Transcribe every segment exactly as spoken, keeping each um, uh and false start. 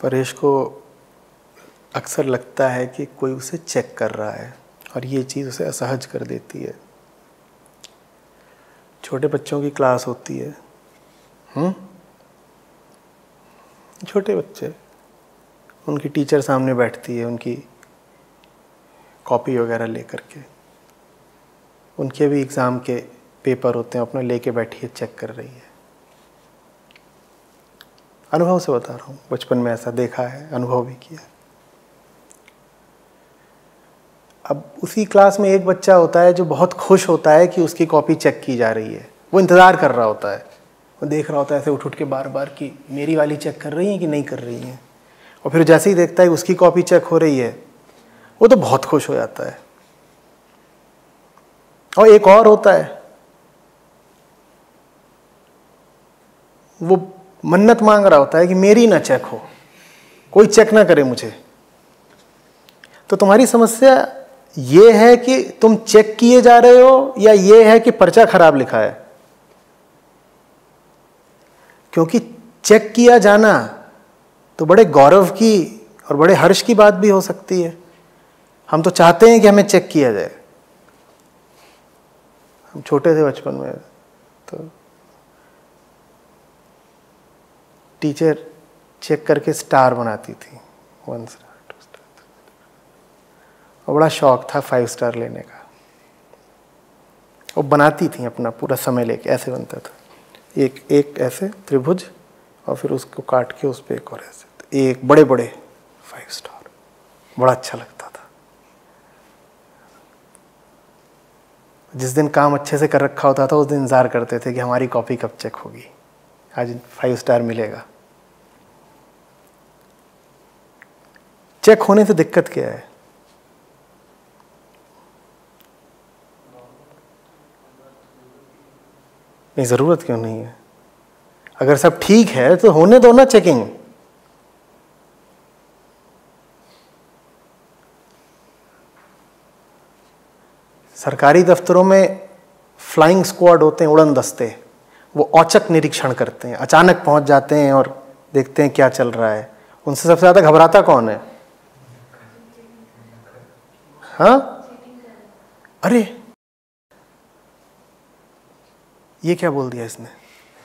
परेश को अक्सर लगता है कि कोई उसे चेक कर रहा है और ये चीज़ उसे असहज कर देती है। छोटे बच्चों की क्लास होती है, हम्म छोटे बच्चे, उनकी टीचर सामने बैठती है उनकी कॉपी वगैरह लेकर के, उनके भी एग्ज़ाम के पेपर होते हैं, अपना लेके बैठी है, चेक कर रही है। अनुभव से बता रहा हूँ, बचपन में ऐसा देखा है, अनुभव भी किया। अब उसी क्लास में एक बच्चा होता है जो बहुत खुश होता है कि उसकी कॉपी चेक की जा रही है। वो इंतज़ार कर रहा होता है, वो देख रहा होता है ऐसे उठ उठ के बार बार कि मेरी वाली चेक कर रही है कि नहीं कर रही हैं। और फिर जैसे ही देखता है उसकी कॉपी चेक हो रही है, वो तो बहुत खुश हो जाता है। और एक और होता है, वो मन्नत मांग रहा होता है कि मेरी ना चेक हो, कोई चेक ना करे मुझे। तो तुम्हारी समस्या ये है कि तुम चेक किए जा रहे हो या ये है कि पर्चा खराब लिखा है? क्योंकि चेक किया जाना तो बड़े गौरव की और बड़े हर्ष की बात भी हो सकती है। हम तो चाहते हैं कि हमें चेक किया जाए। हम छोटे थे बचपन में, तो टीचर चेक करके स्टार बनाती थी, वन स्टार, टू स्टार, और बड़ा शौक था फाइव स्टार लेने का। वो बनाती थी अपना पूरा समय लेके, ऐसे बनता था, एक एक ऐसे त्रिभुज और फिर उसको काट के उस पर एक और ऐसे, एक बड़े बड़े फाइव स्टार। बड़ा अच्छा लगता था। जिस दिन काम अच्छे से कर रखा होता था उस दिन इंतजार करते थे कि हमारी कॉपी कब चेक होगी, आज फाइव स्टार मिलेगा। चेक होने से दिक्कत क्या है? नहीं, ज़रूरत क्यों नहीं है? अगर सब ठीक है तो होने दो ना चेकिंग। सरकारी दफ्तरों में फ्लाइंग स्क्वाड होते हैं, उड़न दस्ते, वो औचक निरीक्षण करते हैं, अचानक पहुंच जाते हैं और देखते हैं क्या चल रहा है। उनसे सबसे ज़्यादा घबराता कौन है? हाँ, अरे ये क्या बोल दिया इसने?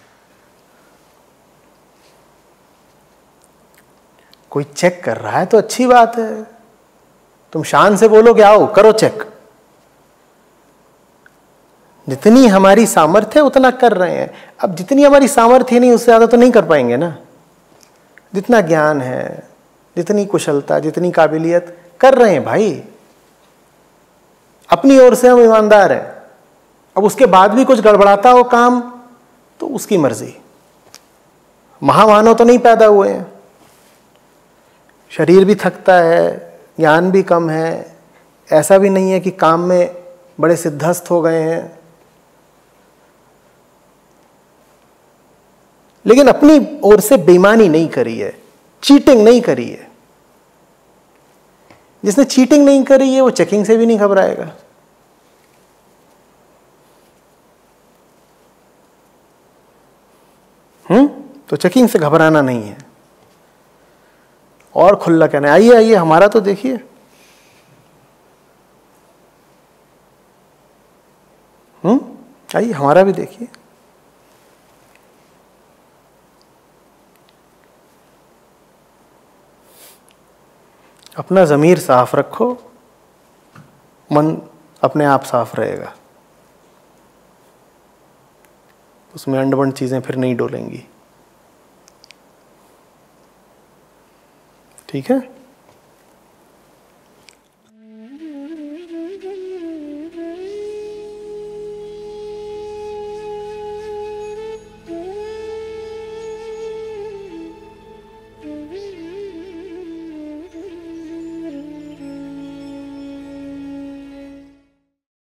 कोई चेक कर रहा है तो अच्छी बात है, तुम शान से बोलो कि आओ करो चेक। जितनी हमारी सामर्थ्य है उतना कर रहे हैं। अब जितनी हमारी सामर्थ्य नहीं उससे ज़्यादा तो नहीं कर पाएंगे ना। जितना ज्ञान है, जितनी कुशलता, जितनी काबिलियत, कर रहे हैं भाई। अपनी ओर से हम ईमानदार हैं। अब उसके बाद भी कुछ गड़बड़ाता हो काम तो उसकी मर्जी। महामानव तो नहीं पैदा हुए हैं। शरीर भी थकता है, ज्ञान भी कम है, ऐसा भी नहीं है कि काम में बड़े सिद्धस्थ हो गए हैं। लेकिन अपनी ओर से बेईमानी नहीं करी है, चीटिंग नहीं करी है। जिसने चीटिंग नहीं करी है वो चेकिंग से भी नहीं घबराएगा। हम्म तो चेकिंग से घबराना नहीं है। और खुला कहना, आइए आइए हमारा तो देखिए। हम्म आइए हमारा भी देखिए। अपना ज़मीर साफ रखो, मन अपने आप साफ रहेगा, उसमें अंडबंड चीज़ें फिर नहीं डोलेंगी। ठीक है।